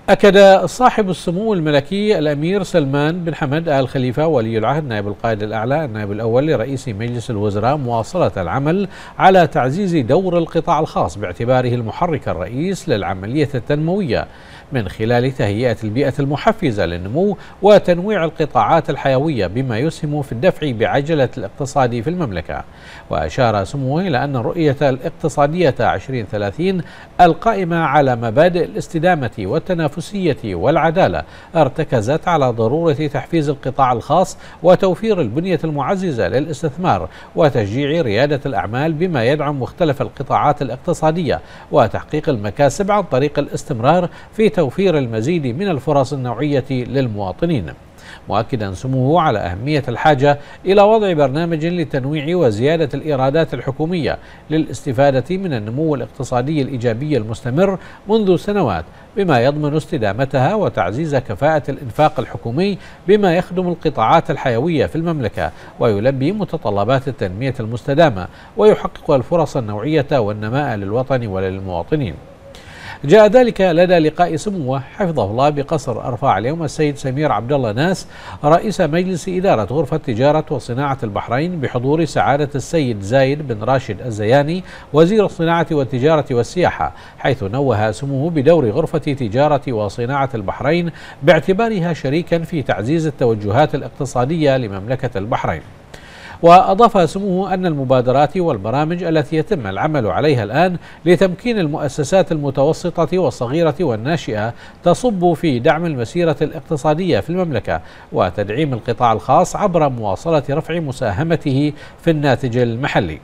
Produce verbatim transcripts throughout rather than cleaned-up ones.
أكد صاحب السمو الملكي الأمير سلمان بن حمد آل خليفة ولي العهد نائب القائد الأعلى النائب الأول لرئيس مجلس الوزراء مواصلة العمل على تعزيز دور القطاع الخاص باعتباره المحرك الرئيس للعملية التنموية من خلال تهيئة البيئة المحفزة للنمو وتنويع القطاعات الحيوية بما يسهم في الدفع بعجلة الاقتصاد في المملكة. وأشار سموه إلى أن الرؤية الاقتصادية عشرين ثلاثين القائمة على مبادئ الاستدامة والتنافسية والعدالة ارتكزت على ضرورة تحفيز القطاع الخاص وتوفير البنية المعززة للاستثمار وتشجيع ريادة الأعمال بما يدعم مختلف القطاعات الاقتصادية وتحقيق المكاسب عن طريق الاستمرار في توفير المزيد من الفرص النوعية للمواطنين، مؤكدا سموه على أهمية الحاجة إلى وضع برنامج لتنويع وزيادة الإيرادات الحكومية للاستفادة من النمو الاقتصادي الإيجابي المستمر منذ سنوات بما يضمن استدامتها وتعزيز كفاءة الإنفاق الحكومي بما يخدم القطاعات الحيوية في المملكة ويلبي متطلبات التنمية المستدامة ويحقق الفرص النوعية والنماء للوطن وللمواطنين. جاء ذلك لدى لقاء سموه حفظه الله بقصر أرفاع اليوم السيد سمير عبد الله ناس رئيس مجلس إدارة غرفة تجارة وصناعة البحرين بحضور سعادة السيد زايد بن راشد الزياني وزير الصناعة والتجارة والسياحة، حيث نوه سموه بدور غرفة تجارة وصناعة البحرين باعتبارها شريكا في تعزيز التوجهات الاقتصادية لمملكة البحرين. وأضاف سموه أن المبادرات والبرامج التي يتم العمل عليها الآن لتمكين المؤسسات المتوسطة والصغيرة والناشئة تصب في دعم المسيرة الاقتصادية في المملكة وتدعيم القطاع الخاص عبر مواصلة رفع مساهمته في الناتج المحلي.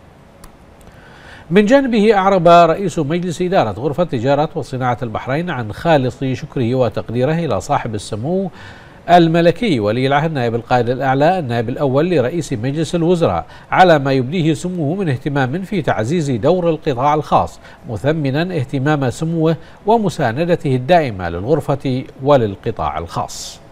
من جانبه أعرب رئيس مجلس إدارة غرفة تجارة وصناعة البحرين عن خالص شكره وتقديره إلى صاحب السمو الملكي ولي العهد نائب القائد الأعلى النائب الأول لرئيس مجلس الوزراء على ما يبديه سموه من اهتمام في تعزيز دور القطاع الخاص، مثمنا اهتمام سموه ومساندته الدائمة للغرفة وللقطاع الخاص.